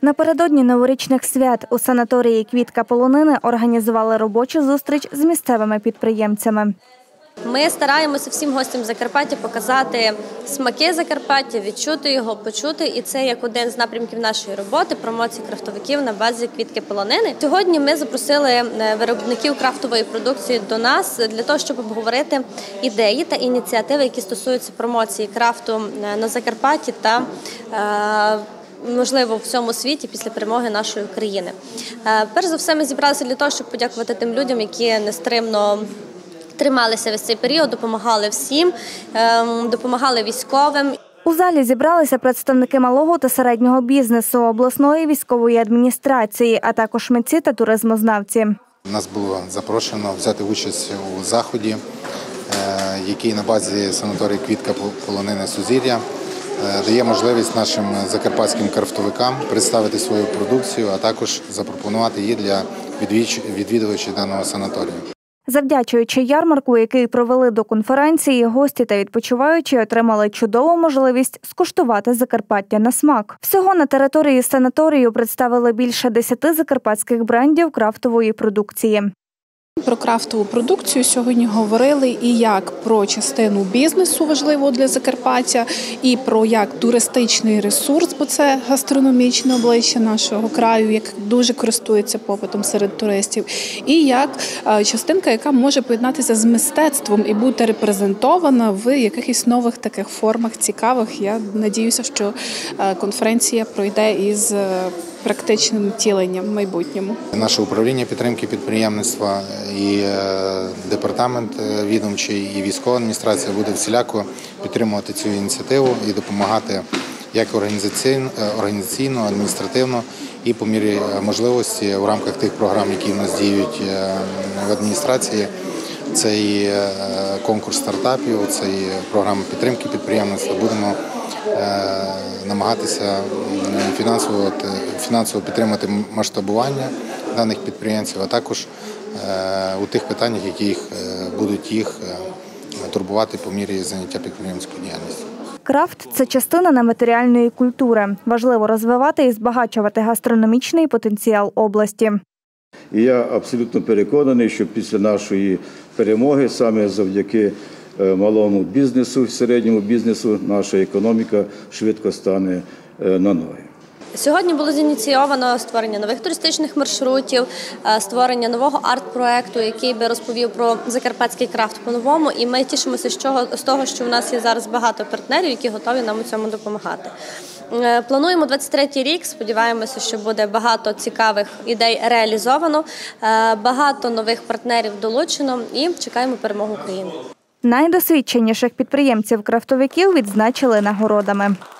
Напередодні новорічних свят у санаторії «Квітка полонини» організували робочу зустріч з місцевими підприємцями. Ми стараємося всім гостям Закарпаття показати смаки Закарпаття, відчути його, почути. І це як один з напрямків нашої роботи – промоції крафтовиків на базі «Квітки полонини». Сьогодні ми запросили виробників крафтової продукції до нас для того, щоб обговорити ідеї та ініціативи, які стосуються промоції крафту на Закарпатті та можливо, в всьому світі після перемоги нашої країни. Перш за все, ми зібралися для того, щоб подякувати тим людям, які нестримно трималися весь цей період, допомагали всім, допомагали військовим. У залі зібралися представники малого та середнього бізнесу, обласної військової адміністрації, а також митці та туризмознавці. Нас було запрошено взяти участь у заході, який на базі санаторію «Квітка полонини Сузір'я» дає можливість нашим закарпатським крафтовикам представити свою продукцію, а також запропонувати її для відвідувачів даного санаторію. Завдячуючи ярмарку, який провели до конференції, гості та відпочиваючі отримали чудову можливість скуштувати Закарпаття на смак. Всього на території санаторію представили більше 10 закарпатських брендів крафтової продукції. Про крафтову продукцію сьогодні говорили і як про частину бізнесу важливого для Закарпаття, і про як туристичний ресурс, бо це гастрономічне обличчя нашого краю, як дуже користується попитом серед туристів, і як частинка, яка може поєднатися з мистецтвом і бути репрезентована в якихось нових таких формах цікавих. Я надіюся, що конференція пройде із практичним втіленням в майбутньому. Наше управління підтримки підприємництва і департамент відомчий, і військова адміністрація буде всіляко підтримувати цю ініціативу і допомагати як організаційно, адміністративно і по мірі можливості в рамках тих програм, які в нас діють в адміністрації. Це і конкурс стартапів, це і програма підтримки підприємництва. Будемо намагатися фінансово підтримати масштабування даних підприємців, а також у тих питаннях, які будуть їх турбувати по мірі заняття підприємницькою діяльністю. Крафт – це частина нематеріальної культури. Важливо розвивати і збагачувати гастрономічний потенціал області. І я абсолютно переконаний, що після нашої перемоги, саме завдяки малому бізнесу, середньому бізнесу, наша економіка швидко стане на ноги. Сьогодні було зініційовано створення нових туристичних маршрутів, створення нового арт-проекту, який би розповів про закарпатський крафт по-новому. І ми тішимося з того, що в нас є зараз багато партнерів, які готові нам у цьому допомагати. Плануємо 23-й рік, сподіваємося, що буде багато цікавих ідей реалізовано, багато нових партнерів долучено і чекаємо перемогу України. Найдосвідченіших підприємців-крафтовиків відзначили нагородами.